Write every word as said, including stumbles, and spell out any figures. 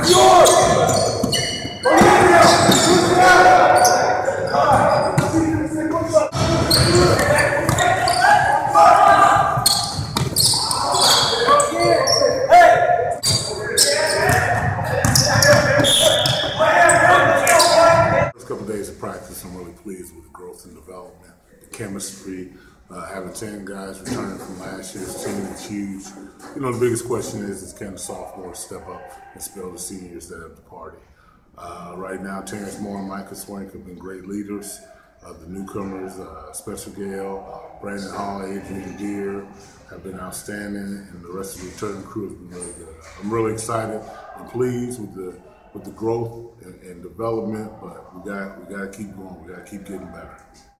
Practice, I'm really pleased with the growth and development, the chemistry, uh, having ten guys returning from last year's team is huge. You know, the biggest question is, is can the sophomores step up and spell the seniors that have departed? Uh, right now, Terrence Moore and Micah Swank have been great leaders. Uh, the newcomers, uh, Spencer Gale, Brandon Hall, Adrian Deere, have been outstanding, and the rest of the returning crew has been really good. I'm really excited and pleased with the with the growth and, and development, but we got we got to keep going. We got to keep getting better.